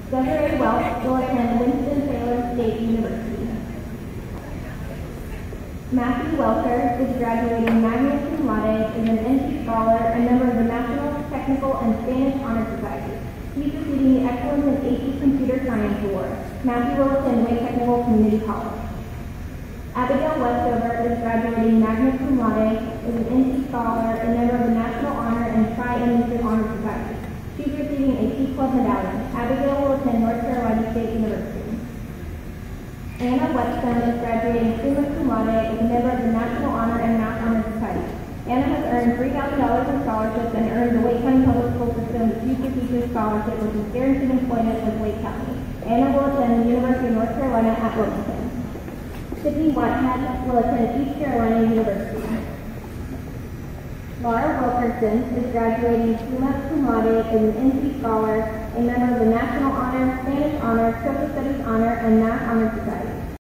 Desiree Welch will attend Winston-Salem State University. Matthew Welker is graduating magna cum laude, is an NC Scholar, and member of the National Technical and Spanish Honor Society. He is receiving the Excellence in AP Computer Science Award. Matthew will attend Wake Technical Community College. Abigail Westover is graduating magna cum laude, is an NC Scholar, and member of the National Honor and Tri-Industry Honor Society. She is receiving a T Club medallion. Abigail will attend North Carolina State University. Anna Whetstone is graduating summa cum laude, is a member of the National Honor and Math Honor Society. Anna has earned $3,000 in scholarships and earned the Wake County Public School System's Future Teachers Scholarship, which is guaranteed employment with Wake County. Anna will attend the University of North Carolina at Wilmington. Sydney Whitehead will attend East Carolina University. Laura Wilkerson is graduating summa cum laude, is an NC Scholar, a member of the National Honor, Spanish Honor, Social Studies Honor, and Math Honor Society.